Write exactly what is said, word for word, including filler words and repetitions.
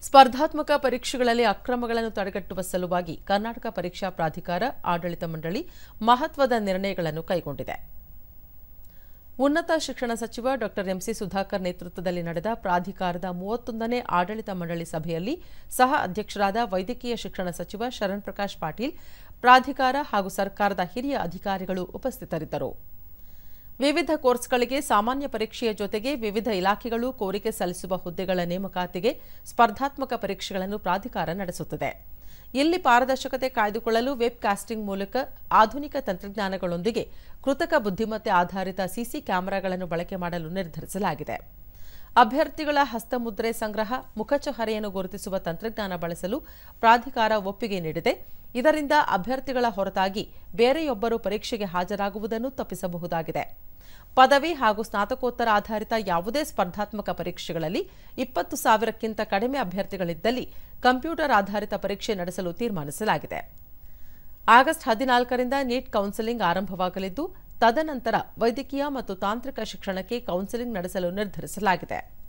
ಸ್ಪರ್ಧಾತ್ಮಕ ಪರೀಕ್ಷೆಗಳಲ್ಲಿ ಅಕ್ರಮಗಳನ್ನು ತಡೆಗಟ್ಟುವ ಸಲುವಾಗಿ ಕರ್ನಾಟಕ ಪರೀಕ್ಷಾ ಪ್ರಾಧಿಕಾರ ಆಡಳಿತ ಮಂಡಳಿ ಮಹತ್ವದ ನಿರ್ಣಯಗಳನ್ನು ಕೈಗೊಂಡಿದೆ. ಉನ್ನತ ಶಿಕ್ಷಣ ಸಚಿವ ಡಾ ಎಂಸಿ ಸುಧಾಕರ್ ನೇತೃತ್ವದಲ್ಲಿ ನಡೆದ ಪ್ರಾಧಿಕಾರದ ಮೂವತ್ತೊಂದನೇ ಆಡಳಿತ ಮಂಡಳಿ ಸಭೆಯಲ್ಲಿ ಸಹ ಅಧ್ಯಕ್ಷರಾದ ವೈದ್ಯಕೀಯ ಶಿಕ್ಷಣ ಸಚಿವ ಶರಣ್ ಪ್ರಕಾಶ್ ಪಾಟೀಲ್, ಪ್ರಾಧಿಕಾರ ಹಾಗೂ ಸರ್ಕಾರದ ಹಿರಿಯ ಅಧಿಕಾರಿಗಳು ಉಪಸ್ಥಿತರಿದ್ದರು. ವಿವಿಧ ಕೋರ್ಸ್ಗಳಿಗೆ ಸಾಮಾನ್ಯ ಪರೀಕ್ಷೆಯ ಜೊತೆಗೆ ವಿವಿಧ ಇಲಾಖೆಗಳು ಕೋರಿಕೆ ಸಲ್ಲಿಸುವ ಹುದ್ದೆಗಳ ನೇಮಕಾತಿಗೆ ಸ್ಪರ್ಧಾತ್ಮಕ ಪರೀಕ್ಷೆಗಳನ್ನು ಪ್ರಾಧಿಕಾರ ನಡೆಸುತ್ತದೆ. ಇಲ್ಲಿ ಪಾರದರ್ಶಕತೆ ಕಾಯ್ದುಕೊಳ್ಳಲು ವೆಬ್ ಕಾಸ್ಟಿಂಗ್ ಮೂಲಕ ಆಧುನಿಕ ತಂತ್ರಜ್ಞಾನಗಳೊಂದಿಗೆ ಕೃತಕ ಬುದ್ಧಿಮತ್ತೆ ಆಧಾರಿತ ಸಿಸಿ ಕ್ಯಾಮೆರಾಗಳನ್ನು ಬಳಕೆ ಮಾಡಲು ನಿರ್ಧರಿಸಲಾಗಿದೆ. ಅಭ್ಯರ್ಥಿಗಳ ಹಸ್ತಮುದ್ರೆ ಸಂಗ್ರಹ, ಮುಖಚಹರೆಯನ್ನು ಗುರುತಿಸುವ ತಂತ್ರಜ್ಞಾನ ಬಳಸಲು ಪ್ರಾಧಿಕಾರ ಒಪ್ಪಿಗೆ ನೀಡಿದೆ. ಇದರಿಂದ ಅಭ್ಯರ್ಥಿಗಳ ಹೊರತಾಗಿ ಬೇರೆಯೊಬ್ಬರು ಪರೀಕ್ಷೆಗೆ ಹಾಜರಾಗುವುದನ್ನು ತಪ್ಪಿಸಬಹುದಾಗಿದೆ. ಪದವಿ ಹಾಗೂ ಸ್ನಾತಕೋತ್ತರ ಆಧಾರಿತ ಯಾವುದೇ ಸ್ಪರ್ಧಾತ್ಮಕ ಪರೀಕ್ಷೆಗಳಲ್ಲಿ ಇಪ್ಪತ್ತು ಸಾವಿರಕ್ಕಿಂತ ಕಡಿಮೆ ಅಭ್ಯರ್ಥಿಗಳಿದ್ದಲ್ಲಿ ಕಂಪ್ಯೂಟರ್ ಆಧಾರಿತ ಪರೀಕ್ಷೆ ನಡೆಸಲು ತೀರ್ಮಾನಿಸಲಾಗಿದೆ. ಆಗಸ್ಟ್ ಹದಿನಾಲ್ಕರಿಂದ ನೀಟ್ ಕೌನ್ಸೆಲಿಂಗ್ ಆರಂಭವಾಗಲಿದ್ದು, ತದನಂತರ ವೈದ್ಯಕೀಯ ಮತ್ತು ತಾಂತ್ರಿಕ ಶಿಕ್ಷಣಕ್ಕೆ ಕೌನ್ಸೆಲಿಂಗ್ ನಡೆಸಲು ನಿರ್ಧರಿಸಲಾಗಿದೆ.